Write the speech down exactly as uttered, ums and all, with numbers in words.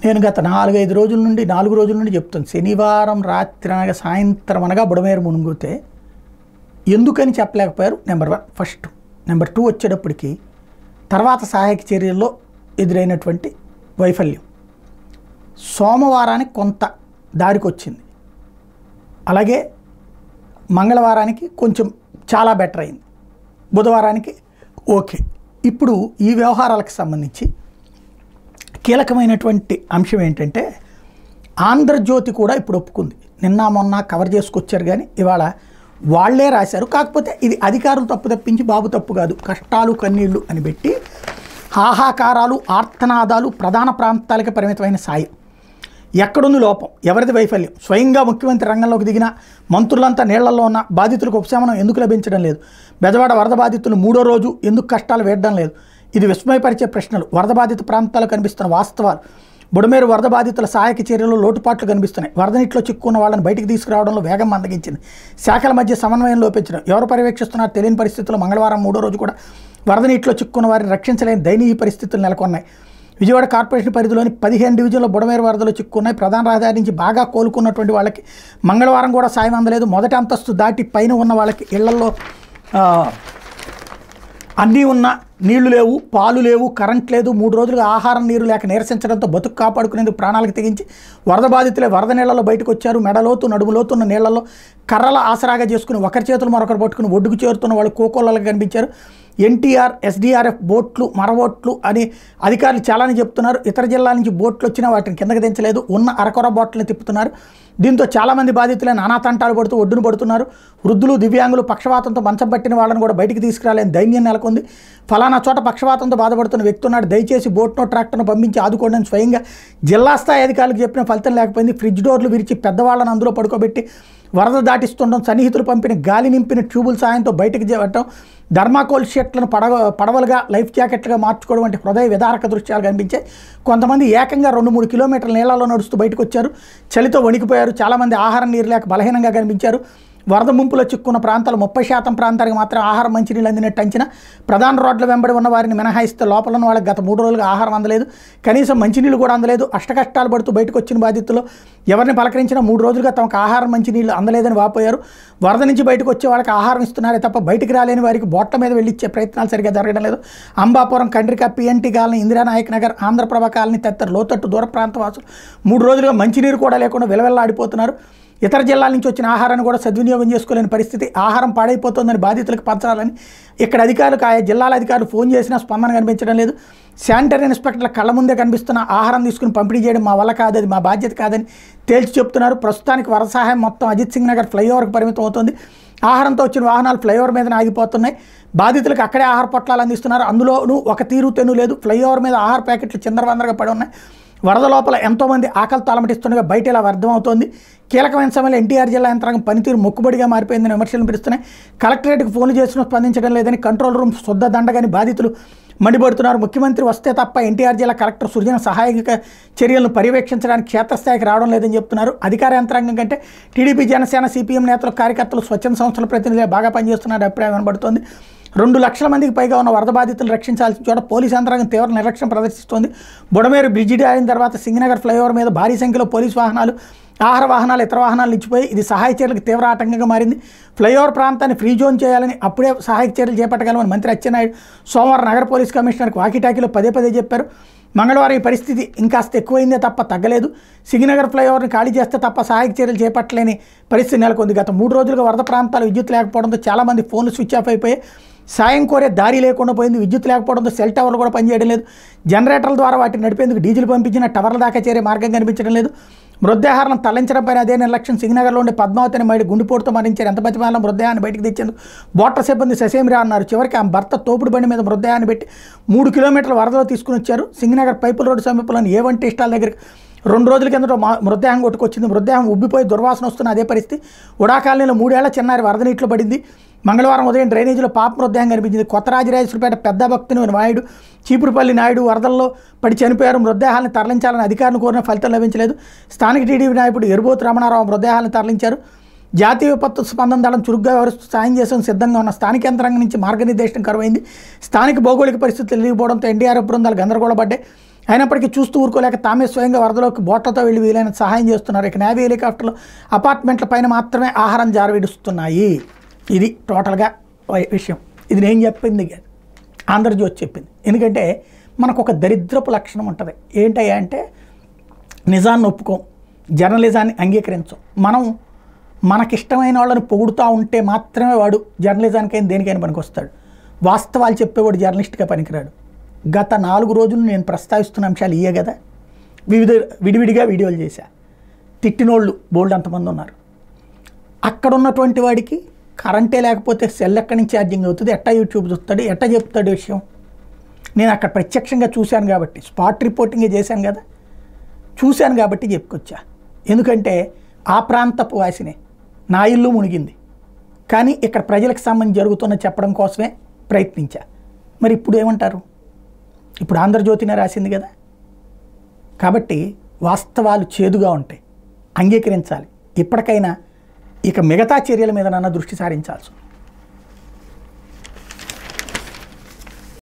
నేను గత నాలుగైదు రోజుల నుండి నాలుగు రోజుల నుండి చెప్తాను. శనివారం రాత్రి అనగా సాయంత్రం అనగా బుడమేరు మునుగుతే ఎందుకని చెప్పలేకపోయారు. Number one first. Number two వచ్చేటప్పటికి తర్వాత సహాయక చర్యల్లో ఎదురైనటువంటి వైఫల్యం సోమవారానికి కొంత దారికి వచ్చింది, అలాగే మంగళవారానికి కొంచెం చాలా బెటర్ అయింది, బుధవారానికి ఓకే. ఇప్పుడు ఈ వ్యవహారాలకు సంబంధించి కీలకమైనటువంటి అంశం ఏంటంటే ఆంధ్రజ్యోతి కూడా ఇప్పుడు ఒప్పుకుంది. నిన్న మొన్న కవర్ చేసుకొచ్చారు కానీ ఇవాళ వాళ్లే రాశారు. కాకపోతే ఇది అధికారులు తప్పు తప్పించి బాబు తప్పు కాదు, కష్టాలు కన్నీళ్లు అని పెట్టి హాహాకారాలు ఆర్తనాదాలు ప్రధాన ప్రాంతాలకి పరిమితమైన సాయం. ఎక్కడుంది లోపం, ఎవరిది వైఫల్యం? స్వయంగా ముఖ్యమంత్రి రంగంలోకి దిగిన మంత్రులంతా నీళ్లలో ఉన్న బాధితులకు ఉపశమనం ఎందుకు లభించడం లేదు? బెజవాడ వరద బాధితులు మూడో రోజు ఎందుకు కష్టాలు వేయడం లేదు? ఇది విస్మయపరిచే ప్రశ్నలు. వరద బాధిత ప్రాంతాల్లో కనిపిస్తున్న వాస్తవాలు. బుడమేరు వరద బాధితుల సహాయక చర్యల్లో లోటుపాట్లు కనిపిస్తున్నాయి. వరద నీటిలో చిక్కున్న వాళ్ళని బయటికి తీసుకురావడంలో వేగం మందగించింది. శాఖల మధ్య సమన్వయం లోపించడం. ఎవరు పర్యవేక్షిస్తున్నారో తెలియని పరిస్థితుల్లో మంగళవారం మూడో రోజు కూడా వరద నీటిలో చిక్కున్న వారిని రక్షించలేని దయనీయ పరిస్థితులు నెలకొన్నాయి. విజయవాడ కార్పొరేషన్ పరిధిలోని పదిహేను డివిజన్లో బుడమేరు వరదలు చిక్కున్నాయి. ప్రధాన రహదారి నుంచి బాగా కోలుకున్నటువంటి వాళ్ళకి మంగళవారం కూడా సాయం అందలేదు. మొదటి అంతస్తు దాటి పైన ఉన్న వాళ్ళకి ఇళ్లలో అన్నీ ఉన్న నీళ్లు లేవు, పాలు లేవు, కరెంట్ లేదు. మూడు రోజులుగా ఆహారం నీరు లేక నిరసించడంతో బతుకు కాపాడుకునేందుకు ప్రాణాలకు తెగించి వరద బాధితులే వరద నీళ్లలో బయటకు వచ్చారు. మెడలోతు నడుములోతున్న నీళ్లలో కర్రల ఆసరాగా చేసుకుని ఒకరి చేతులు మరొకరు పట్టుకుని ఒడ్డుకు చేరుతున్న వాళ్ళు కోకోళ్ళకి కనిపించారు. ఎన్టీఆర్ ఎస్డీఆర్ఎఫ్ బోట్లు మరబోట్లు అని అధికారులు చాలానే చెప్తున్నారు. ఇతర జిల్లాల నుంచి బోట్లు వచ్చినా వాటిని కిందకి దించలేదు, ఉన్న అరకొర బోట్లను తిప్పుతున్నారు. దీంతో చాలామంది బాధితులే నానా తంటాలు పడుతూ ఒడ్డును పడుతున్నారు. వృద్ధులు, దివ్యాంగులు, పక్షవాతంతో మంచం పట్టిన వాళ్ళని కూడా బయటికి తీసుకురాలేని దైన్యం నెలకొంది. ఫలానా చోట పక్షవాతంతో బాధపడుతున్న వ్యక్తి ఉన్నాడు, దయచేసి బోట్ను ట్రాక్టర్ను పంపించి ఆదుకోండి అని స్వయంగా జిల్లా స్థాయి అధికారులకు చెప్పిన ఫలితం లేకపోయింది. ఫ్రిడ్జ్ డోర్లు విరిచి పెద్దవాళ్ళని అందులో పడుకోబెట్టి వరద దాటిస్తుండడం, సన్నిహితులు పంపిన గాలి నింపిన ట్యూబుల సాయంతో బయటకు చేయటం, ధర్మాకోల్ షీట్లను పడవ పడవలుగా లైఫ్ జాకెట్లుగా మార్చుకోవడం వంటి హృదయ విదారక దృశ్యాలు కనిపించాయి. కొంతమంది ఏకంగా రెండు మూడు కిలోమీటర్ల నీళ్లలో నడుస్తూ బయటకు వచ్చారు. చలితో వణికిపోయారు. చాలామంది ఆహారం నీరు లేక బలహీనంగా కనిపించారు. వరద ముంపులో చిక్కున్న ప్రాంతాలు ముప్పై శాతం ప్రాంతానికి మాత్రం ఆహారం మంచినీళ్ళు అందినట్టు అంచనా. ప్రధాన రోడ్ల వెంబడి ఉన్న వారిని మినహాయిస్తే లోపల ఉన్న వాళ్ళకి గత మూడు రోజులుగా ఆహారం అందలేదు, కనీసం మంచినీళ్ళు కూడా అందలేదు. అష్టకష్టాలు పడుతూ బయటకు వచ్చిన బాధితులు ఎవరిని పలకరించినా మూడు రోజులుగా తమకు ఆహారం మంచినీళ్ళు అందలేదని వాపోయారు. వరద నుంచి బయటకు వచ్చే వాళ్ళకి ఆహారం ఇస్తున్నారే తప్ప బయటికి రాలేని వారికి బోట్ల మీద వెళ్ళిచ్చే ప్రయత్నాలు సరిగ్గా జరగడం లేదు. Ambapuram, Kandrika, PNT colony, Indiranayak Nagar, Andhraprabha colony తదితర లోతట్టు దూర ప్రాంత వాసులు మూడు రోజులుగా మంచినీరు కూడా లేకుండా విలవెల్లాడిపోతున్నారు. ఇతర జిల్లాల నుంచి వచ్చిన ఆహారాన్ని కూడా సద్వినియోగం చేసుకోలేని పరిస్థితి. ఆహారం పాడైపోతుందని బాధితులకు పంచాలని ఇక్కడ అధికారులకు ఆయా జిల్లాల అధికారులు ఫోన్ చేసినా స్పందన కనిపించడం లేదు. శానిటరీ ఇన్స్పెక్టర్ల కళ్ళ ముందే కనిపిస్తున్న ఆహారం తీసుకుని పంపిణీ చేయడం మా వల్ల కాదు, అది మా బాధ్యత కాదని తేల్చి చెప్తున్నారు. ప్రస్తుతానికి వరద సహాయం మొత్తం అజిత్ సింగ్ నగర్ ఫ్లైఓవర్కి పరిమితం అవుతుంది. ఆహారంతో వచ్చిన వాహనాలు ఫ్లైఓవర్ మీద ఆగిపోతున్నాయి. బాధితులకు అక్కడే ఆహార పొట్లాలు అందిస్తున్నారు. అందులోనూ ఒక తీరు తెను లేదు. ఫ్లైఓవర్ మీద ఆహార ప్యాకెట్లు చిందరవందరగా పడి ఉన్నాయి. వరద లోపల ఎంతోమంది ఆకలితో అలమటిస్తుండగా బయట ఇలా అర్థమవుతోంది. కీలకమైన సమయంలో ఎన్టీఆర్ జిల్లా యంత్రాంగం పనితీరు మొక్కుబడిగా మారిపోయిందని విమర్శలు పిలుస్తున్నాయి. కలెక్టరేట్కి ఫోన్లు చేసినా స్పందించడం లేదని, కంట్రోల్ రూమ్ శుద్ధ దండగాని బాధితులు మండిపడుతున్నారు. ముఖ్యమంత్రి వస్తే తప్ప ఎన్టీఆర్ జిల్లా కలెక్టర్ సృజన సహాయక చర్యలను పర్యవేక్షించడానికి క్షేత్రస్థాయికి రావడం లేదని చెప్తున్నారు. అధికార యంత్రాంగం కంటే టీడీపీ, జనసేన, సిపిఎం నేతలు, కార్యకర్తలు, స్వచ్ఛంద సంస్థల ప్రతినిధులు బాగా పనిచేస్తున్నారు అభిప్రాయం వినబడుతోంది. రెండు లక్షల మందికి పైగా ఉన్న వరద బాధితులు రక్షించాల్సిన చోట పోలీసు యంత్రాంగం తీవ్ర నిర్లక్ష్యం ప్రదర్శిస్తోంది. బుడమేరు బ్రిడ్జి అయిన తర్వాత సింగనగర్ ఫ్లైఓవర్ మీద భారీ సంఖ్యలో పోలీసు వాహనాలు, ఆహార వాహనాలు, ఇతర వాహనాలు నిలిచిపోయి ఇది సహాయ చర్యలకు తీవ్ర ఆటంకంగా మారింది. ఫ్లైఓవర్ ప్రాంతాన్ని ఫ్రీ జోన్ చేయాలని, అప్పుడే సహాయక చర్యలు చేపట్టగలమని మంత్రి అచ్చెన్నాయుడు సోమవారం నగర పోలీస్ కమిషనర్కి వాకిటాకీలో పదే పదే చెప్పారు. మంగళవారం ఈ పరిస్థితి ఇంకాస్త ఎక్కువైందే తప్ప తగ్గలేదు. సింగనగర్ ఫ్లైఓవర్ని ఖాళీ చేస్తే తప్ప సహాయక చర్యలు చేపట్టలేని పరిస్థితి నెలకొంది. గత మూడు రోజులుగా వరద ప్రాంతాలు విద్యుత్ లేకపోవడంతో చాలామంది ఫోన్లు స్విచ్ ఆఫ్ అయిపోయాయి. సాయం కోరే దారి లేకుండా పోయింది. విద్యుత్ లేకపోవడంతో సెల్ టవర్లు కూడా పనిచేయడం లేదు. జనరేటర్ల ద్వారా వాటిని నడిపేందుకు డీజిల్ పంపించిన టవర్ల దాకా చేరే మార్గం కనిపించడం లేదు. మృతదేహాలను తరలించడం పైన అదే నిర్లక్ష్యం. సింగనగర్లో ఉండే పద్మావతిని మైడి గుండెపోటుతో మరణించారు. ఎంత బతిమాలను మృతదేహాన్ని బయటకు తెచ్చేందుకు బోట్ల సిబ్బంది ససేమిరా అన్నారు. చివరికి ఆ భర్త తోపుడు బండి మీద మృతదేహాన్ని పెట్టి మూడు కిలోమీటర్ల వరదలో తీసుకుని వచ్చారు. సింగనగర్ పైపుల రోడ్డు సమీపంలోని ఏ వన్ టీ స్టాల్ దగ్గర రెండు రోజుల కిందట మృతదేహం కొట్టుకొచ్చింది. మృతదేహం ఉబ్బిపోయి దుర్వాసన వస్తున్న అదే పరిస్థితి. ఉడా కాలనీలో మూడేళ్ల చిన్నారి వరద నీటిలో పడింది. మంగళవారం ఉదయం డ్రైనేజీలో పాప మృతదేహం కనిపించింది. కొత్త రాజరాజేశ్వరపేట పెద్ద భక్తుని నాయుడు, చీపురుపల్లి నాయుడు వరదల్లో పడి చనిపోయారు. మృతదేహాలను తరలించాలని అధికారులు కోరిన ఫలితం లభించలేదు. స్థానిక టీడీపీ నాయకుడు ఎరుబోతు రమణారావు మృతదేహాలను తరలించారు. జాతీయ విపత్తు స్పందన దళం చురుగ్గా వ్యవహరిస్తూ సాయం చేసేందుకు సిద్ధంగా ఉన్న స్థానిక యంత్రాంగం నుంచి మార్గనిర్దేశం కరువైంది. స్థానిక భౌగోళిక పరిస్థితులు తెలియకపోవడంతో ఎన్డీఆర్ఎఫ్ బృందాలు గందరగోళపడ్డాయి. అయినప్పటికీ చూస్తూ ఊరుకోలేక తామే స్వయంగా వరదలోకి బోట్లతో వెళ్ళి వీలైన సహాయం చేస్తున్నారు. ఇక నేవీ హెలికాప్టర్లు అపార్ట్మెంట్ల పైన మాత్రమే ఆహారం జారవిడుస్తున్నాయి. ఇది టోటల్గా విషయం. ఇది నేను చెప్పింది కాదు, ఆంధ్రజ్యోతి చెప్పింది. ఎందుకంటే మనకు ఒక దరిద్రపు లక్షణం ఉంటుంది. ఏంటయ్యా అంటే నిజాన్ని ఒప్పుకోం, జర్నలిజాన్ని అంగీకరించం. మనం మనకిష్టమైన వాళ్ళని పొగుడుతూ ఉంటే మాత్రమే వాడు జర్నలిజానికైనా దేనికైనా పనికొస్తాడు. వాస్తవాలు చెప్పేవాడు జర్నలిస్ట్గా పనికిరాడు. గత నాలుగు రోజులు నేను ప్రస్తావిస్తున్న అంశాలు ఇయే కదా. వివిధ విడివిడిగా వీడియోలు చేశా. తిట్టినోళ్ళు బోల్డ్ అంతమంది ఉన్నారు. అక్కడ ఉన్నటువంటి వాడికి కరెంటే లేకపోతే సెల్ ఎక్కడి నుంచి ఛార్జింగ్ అవుతుంది, ఎట్టా యూట్యూబ్ చూస్తాడు, ఎట్టా చెప్తాడు విషయం. నేను అక్కడ ప్రత్యక్షంగా చూశాను కాబట్టి, స్పాట్ రిపోర్టింగే చేశాను కదా, చూశాను కాబట్టి చెప్పుకొచ్చా. ఎందుకంటే ఆ ప్రాంతపు వాసినే, నా ఇల్లు మునిగింది, కానీ ఇక్కడ ప్రజలకు సంబంధించి జరుగుతున్న చెప్పడం కోసమే ప్రయత్నించా. మరి ఇప్పుడు ఏమంటారు? ఇప్పుడు ఆంధ్రజ్యోతినే రాసింది కదా. కాబట్టి వాస్తవాలు చేదుగా ఉంటాయి, అంగీకరించాలి. ఇప్పటికైనా ఇక మిగతా చర్యల మీద నన్న దృష్టి సారించాల్సి